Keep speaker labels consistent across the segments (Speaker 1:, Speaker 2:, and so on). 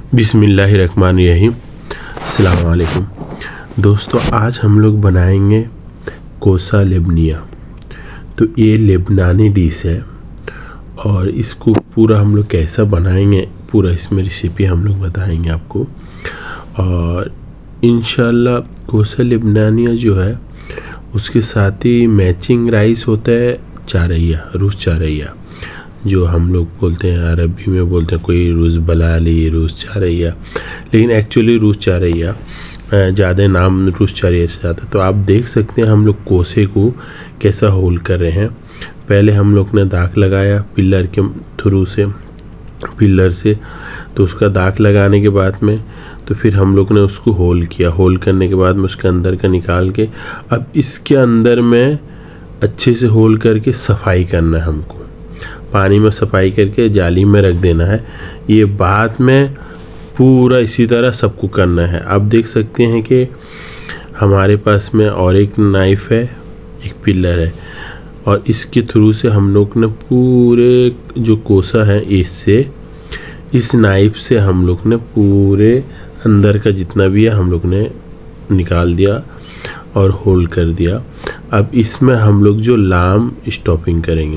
Speaker 1: बिस्मिल्लाहिर्रहमानिर्रहीम। अस्सलाम वालेकुम दोस्तों, आज हम लोग बनाएंगे कोसा लेबनिया। तो ये लेबनानी डिश है और इसको पूरा हम लोग कैसा बनाएंगे पूरा इसमें रेसिपी हम लोग बताएंगे आपको। और इंशाल्लाह कोसा लेबनानिया जो है उसके साथ ही मैचिंग राइस होता है चारैया, रूस चारैया, जो हम लोग बोलते हैं, अरबी में बोलते हैं कोई रूस बलाली, रूस चारैया, लेकिन एक्चुअली रूस चारैया ज़्यादा नाम रूस चारैया से ज़्यादा। तो आप देख सकते हैं हम लोग कोसे को कैसा होल कर रहे हैं। पहले हम लोग ने दाग लगाया पिलर के थ्रू से, पिलर से, तो उसका दाग लगाने के बाद में तो फिर हम लोग ने उसको होल किया। होल करने के बाद में उसके अंदर का निकाल के अब इसके अंदर में अच्छे से होल करके सफाई करना है हमको, पानी में सफाई करके जाली में रख देना है। ये बाद में पूरा इसी तरह सबको करना है। आप देख सकते हैं कि हमारे पास में और एक नाइफ़ है, एक पिलर है, और इसके थ्रू से हम लोग ने पूरे जो कोसा है इससे, इस नाइफ से हम लोग ने पूरे अंदर का जितना भी है हम लोग ने निकाल दिया और होल कर दिया। अब इसमें हम लोग जो लाम स्टॉपिंग करेंगे,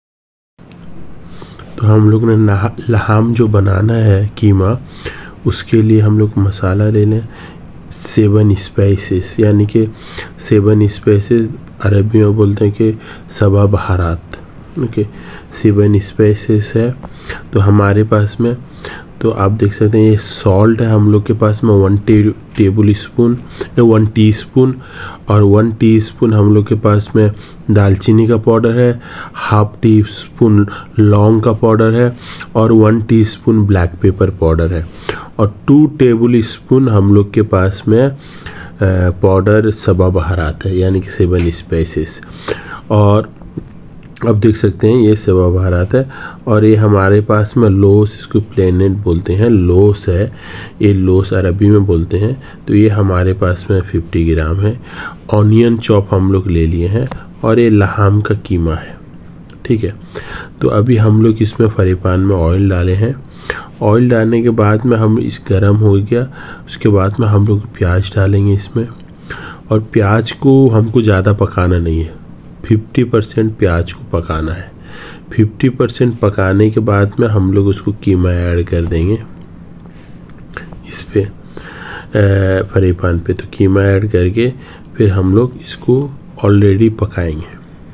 Speaker 1: तो हम लोग ने लहाम जो बनाना है कीमा, उसके लिए हम लोग मसाला ले लें 7 स्पाइसेस, यानी कि 7 स्पाइसेस अरबी में बोलते हैं कि सबा बहारात। ओके, 7 स्पाइसेस है तो हमारे पास में, तो आप देख सकते हैं ये सॉल्ट है हम लोग के पास में 1 टेबल स्पून, 1 टीस्पून, और 1 टीस्पून हम लोग के पास में दालचीनी का पाउडर है, ½ टीस्पून लौंग का पाउडर है, और 1 टीस्पून ब्लैक पेपर पाउडर है, और 2 टेबल स्पून हम लोग के पास में पाउडर सबा बहारात है, यानी कि 7 स्पाइसेस। और अब देख सकते हैं ये सबा बहारात है, और ये हमारे पास में लोस, इसको प्लेनेट बोलते हैं, लोस है, ये लोस अरबी में बोलते हैं। तो ये हमारे पास में 50 ग्राम है। ऑनियन चॉप हम लोग ले लिए हैं, और ये लहाम का कीमा है। ठीक है, तो अभी हम लोग इसमें फ्राई पैन में ऑयल डाले हैं। ऑयल डालने के बाद में हम इस गरम हो गया, उसके बाद में हम लोग प्याज डालेंगे इसमें, और प्याज को हमको ज़्यादा पकाना नहीं है, 50% प्याज को पकाना है। 50% पकाने के बाद में हम लोग उसको कीमा ऐड कर देंगे इस पे फ्राई पैन पे। तो कीमा ऐड करके फिर हम लोग इसको ऑलरेडी पकाएंगे।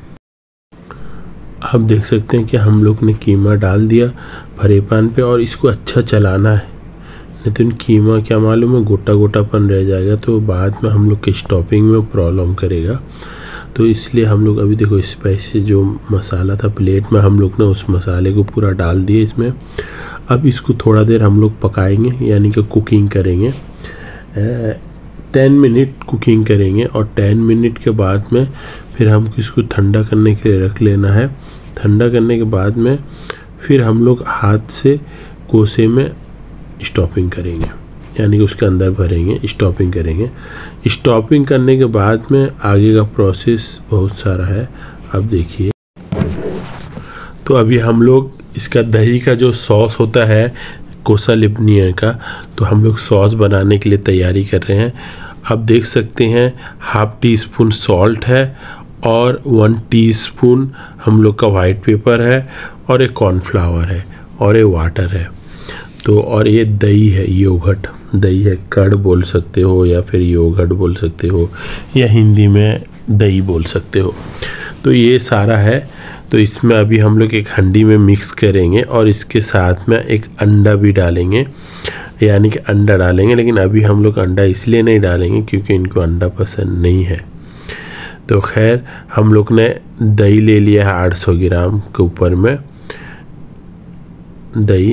Speaker 1: आप देख सकते हैं कि हम लोग ने कीमा डाल दिया फ्राई पैन पे, और इसको अच्छा चलाना है, नहीं तो कीमा क्या मालूम है गोटा गोटापन रह जाएगा, तो बाद में हम लोग के स्टॉपिंग में प्रॉब्लम करेगा। तो इसलिए हम लोग अभी देखो स्पाइसी जो मसाला था प्लेट में, हम लोग ने उस मसाले को पूरा डाल दिए इसमें। अब इसको थोड़ा देर हम लोग पकाएंगे, यानी कि कुकिंग करेंगे, 10 मिनट कुकिंग करेंगे, और 10 मिनट के बाद में फिर हमको इसको ठंडा करने के लिए रख लेना है। ठंडा करने के बाद में फिर हम लोग हाथ से कोसे में स्टॉपिंग करेंगे, यानी कि उसके अंदर भरेंगे, स्टॉपिंग करेंगे। स्टॉपिंग करने के बाद में आगे का प्रोसेस बहुत सारा है, अब देखिए। तो अभी हम लोग इसका दही का जो सॉस होता है कोसा लेबनिया का, तो हम लोग सॉस बनाने के लिए तैयारी कर रहे हैं। आप देख सकते हैं ½ टीस्पून सॉल्ट है, और 1 टीस्पून हम लोग का वाइट पेपर है, और एक कॉर्नफ्लावर है, और एक वाटर है। तो और ये दही है, योगर्ट दही है, कर्ड बोल सकते हो या फिर योगर्ट बोल सकते हो, या हिंदी में दही बोल सकते हो। तो ये सारा है। तो इसमें अभी हम लोग एक हंडी में मिक्स करेंगे, और इसके साथ में एक अंडा भी डालेंगे, यानी कि अंडा डालेंगे, लेकिन अभी हम लोग अंडा इसलिए नहीं डालेंगे क्योंकि इनको अंडा पसंद नहीं है। तो खैर हम लोग ने दही ले लिया है 800 ग्राम के ऊपर में दही,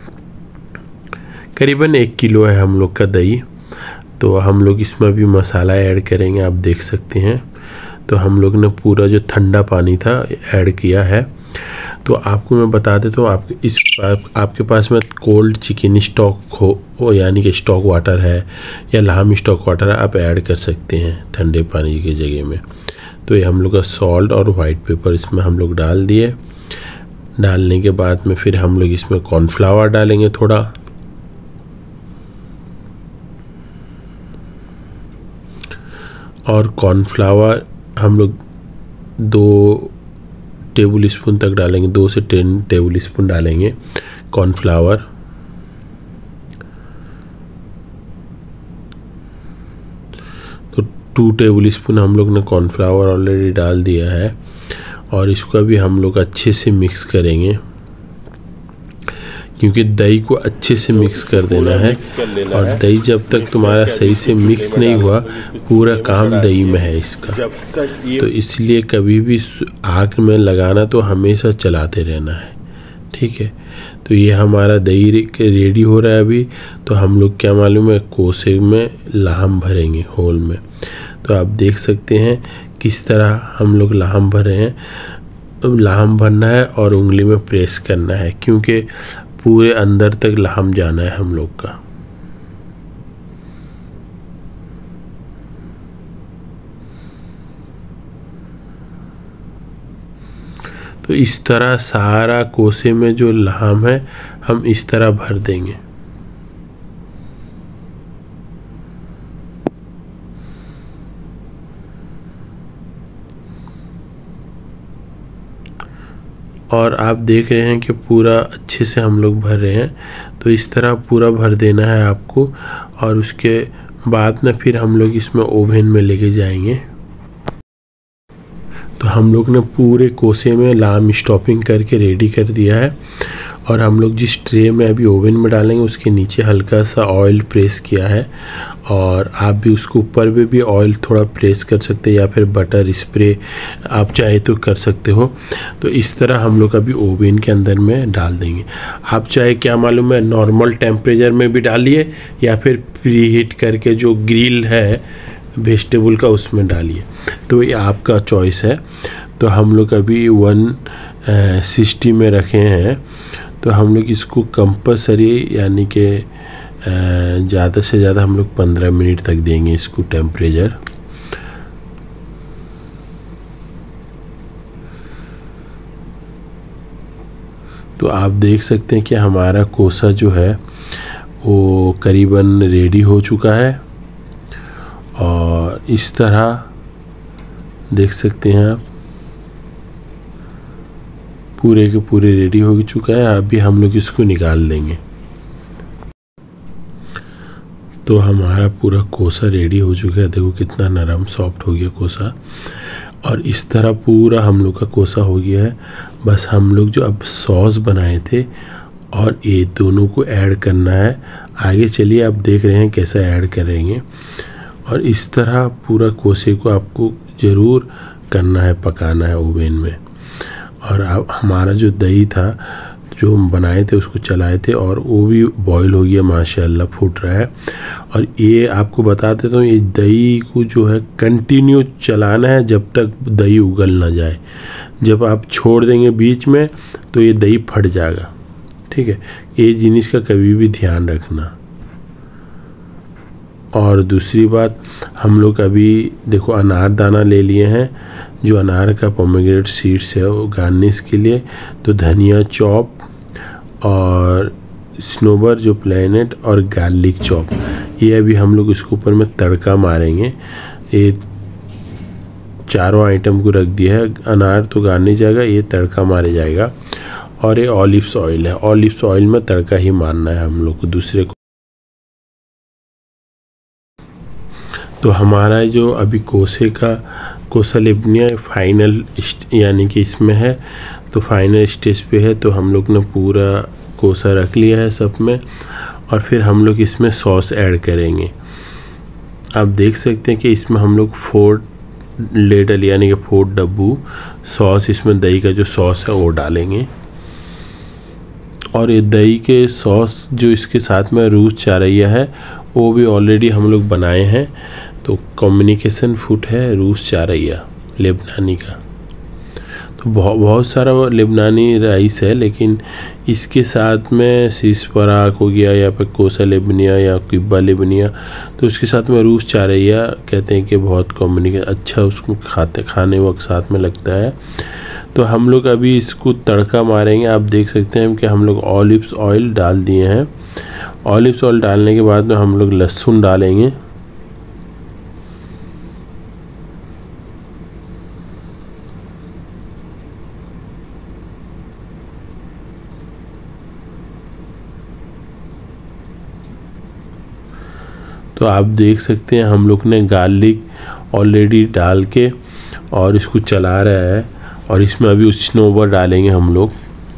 Speaker 1: करीबन 1 किलो है हम लोग का दही। तो हम लोग इसमें भी मसाला ऐड करेंगे, आप देख सकते हैं। तो हम लोग ने पूरा जो ठंडा पानी था ऐड किया है। तो आपको मैं बता देता हूँ, आपके पास में कोल्ड चिकन स्टॉक हो, यानी कि स्टॉक वाटर है या लाम स्टॉक वाटर है, आप ऐड कर सकते हैं ठंडे पानी की जगह में। तो ये हम लोग का सॉल्ट और वाइट पेपर इसमें हम लोग डाल दिए। डालने के बाद में फिर हम लोग इसमें कॉर्नफ्लावर डालेंगे थोड़ा, और कॉर्नफ्लावर हम लोग 2 टेबल स्पून तक डालेंगे, 2 से 10 टेबल स्पून डालेंगे कॉर्नफ्लावर। तो 2 टेबल स्पून हम लोग ने कॉर्नफ्लावर ऑलरेडी डाल दिया है और इसको अभी हम लोग अच्छे से मिक्स करेंगे, क्योंकि दही को अच्छे से मिक्स कर देना है। और दही जब तक तुम्हारा सही से मिक्स नहीं हुआ, पूरा काम दही में है इसका। तो इसलिए कभी भी आग में लगाना तो हमेशा चलाते रहना है, ठीक है। तो ये हमारा दही रेडी हो रहा है अभी। तो हम लोग क्या मालूम है, कोसे में लाहम भरेंगे होल में। तो आप देख सकते हैं किस तरह हम लोग लाहम भर रहे हैं। अब लाहम भरना है और उंगली में प्रेस करना है, क्योंकि पूरे अंदर तक लाहम जाना है हम लोग का। तो इस तरह सारा कोसे में जो लाहम है हम इस तरह भर देंगे। और आप देख रहे हैं कि पूरा अच्छे से हम लोग भर रहे हैं। तो इस तरह पूरा भर देना है आपको। और उसके बाद में फिर हम लोग इसमें ओवन में लेके जाएंगे। तो हम लोग ने पूरे कोसे में लाम स्टॉपिंग करके रेडी कर दिया है। और हम लोग जिस ट्रे में अभी ओवन में डालेंगे उसके नीचे हल्का सा ऑयल प्रेस किया है। और आप भी उसके ऊपर में भी ऑयल थोड़ा प्रेस कर सकते हैं, या फिर बटर स्प्रे आप चाहे तो कर सकते हो। तो इस तरह हम लोग अभी ओवन के अंदर में डाल देंगे। आप चाहे क्या मालूम है, नॉर्मल टेम्परेचर में भी डालिए, या फिर प्री हीट करके जो ग्रिल है वेजिटेबल का उसमें डालिए। तो ये आपका चॉइस है। तो हम लोग अभी 160 में रखे हैं। तो हम लोग इसको कंपलसरी यानी कि ज़्यादा से ज़्यादा हम लोग 15 मिनट तक देंगे इसको टेम्परेचर। तो आप देख सकते हैं कि हमारा कोसा जो है वो करीबन रेडी हो चुका है। और इस तरह देख सकते हैं आप, पूरे के पूरे रेडी हो चुका है। अभी हम लोग इसको निकाल देंगे। तो हमारा पूरा कोसा रेडी हो चुका है। देखो कितना नरम सॉफ्ट हो गया कोसा। और इस तरह पूरा हम लोग का कोसा हो गया है। बस हम लोग जो अब सॉस बनाए थे और ये दोनों को ऐड करना है। आगे चलिए आप देख रहे हैं कैसा ऐड करेंगे। और इस तरह पूरा कोसे को आपको ज़रूर करना है, पकाना है ओवन में। और अब हमारा जो दही था जो हम बनाए थे उसको चलाए थे और वो भी बॉईल हो गया, माशाल्लाह फूट रहा है। और ये आपको बता देता हूँ, ये दही को जो है कंटिन्यू चलाना है जब तक दही उगल ना जाए। जब आप छोड़ देंगे बीच में तो ये दही फट जाएगा, ठीक है। ये जिनिस का कभी भी ध्यान रखना। और दूसरी बात, हम लोग अभी देखो अनार दाना ले लिए हैं, जो अनार का पोमेग्रेनेट सीड्स है वो गार्निश के लिए। तो धनिया चॉप और स्नोबर जो प्लैनेट और गार्लिक चॉप, ये अभी हम लोग इसके ऊपर में तड़का मारेंगे। ये चारों आइटम को रख दिया है। अनार तो गार्निश जाएगा, ये तड़का मारे जाएगा। और ये ऑलिव्स ऑयल है, ऑलिव्स ऑयल में तड़का ही मारना है हम लोग को दूसरे को। तो हमारा जो अभी कोसा लेबनिया फाइनल यानी कि इसमें है, तो फाइनल स्टेज पे है। तो हम लोग ने पूरा कोसा रख लिया है सब में। और फिर हम लोग इसमें सॉस ऐड करेंगे। आप देख सकते हैं कि इसमें हम लोग 4 लीटर यानी कि 4 डब्बू सॉस, इसमें दही का जो सॉस है वो डालेंगे। और ये दही के सॉस जो इसके साथ में रूस चारैया है वो भी ऑलरेडी हम लोग बनाए हैं। तो कम्युनिकेशन फूड है रूस चारैया लेबनानी का। तो बहुत सारा लेबनानी राइस है, लेकिन इसके साथ में शीश पराग हो गया या फिर कोसा लेबनिया या किब्बा लेबनिया, तो उसके साथ में रूस चारैया कहते हैं कि बहुत अच्छा उसको खाने वक्त साथ में लगता है। तो हम लोग अभी इसको तड़का मारेंगे। आप देख सकते हैं कि हम लोग ऑलिव्स ऑयल डाल दिए हैं। ऑलिव्स ऑयल डालने के बाद में हम लोग लहसुन डालेंगे। तो आप देख सकते हैं हम लोग ने गार्लिक ऑलरेडी डाल के और इसको चला रहा है। और इसमें अभी स्नोबर डालेंगे हम लोग,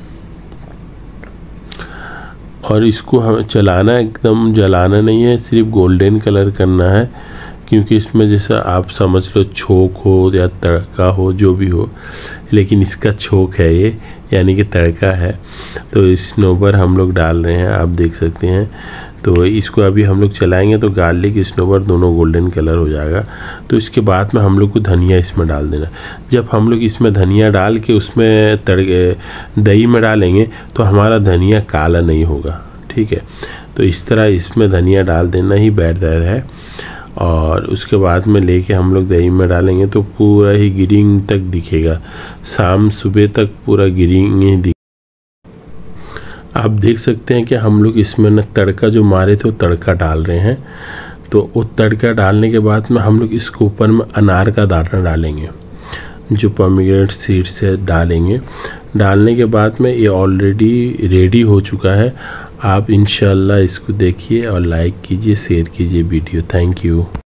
Speaker 1: और इसको हम चलाना, एकदम जलाना नहीं है, सिर्फ गोल्डन कलर करना है। क्योंकि इसमें जैसा आप समझ लो छोंक हो या तड़का हो, जो भी हो, लेकिन इसका छोंक है ये, यानी कि तड़का है। तो स्नोबर हम लोग डाल रहे हैं, आप देख सकते हैं। तो इसको अभी हम लोग चलाएंगे तो गार्लिक स्नोबर दोनों गोल्डन कलर हो जाएगा। तो इसके बाद में हम लोग को धनिया इसमें डाल देना। जब हम लोग इसमें धनिया डाल के उसमें दही में डालेंगे तो हमारा धनिया काला नहीं होगा, ठीक है। तो इस तरह इसमें धनिया डाल देना ही बेहतर है। और उसके बाद में लेके हम लोग दही में डालेंगे तो पूरा ही ग्रीन तक दिखेगा, शाम सुबह तक पूरा ग्रीन ही दिखेगा। आप देख सकते हैं कि हम लोग इसमें न तड़का जो मारे थे वो तड़का डाल रहे हैं। तो वो तड़का डालने के बाद में हम लोग इसके ऊपर में अनार का दाना डालेंगे, जो पोमेग्रेनेट सीड्स से डालेंगे। डालने के बाद में ये ऑलरेडी रेडी हो चुका है। आप इंशाल्लाह इसको देखिए और लाइक कीजिए, शेयर कीजिए वीडियो। Thank you.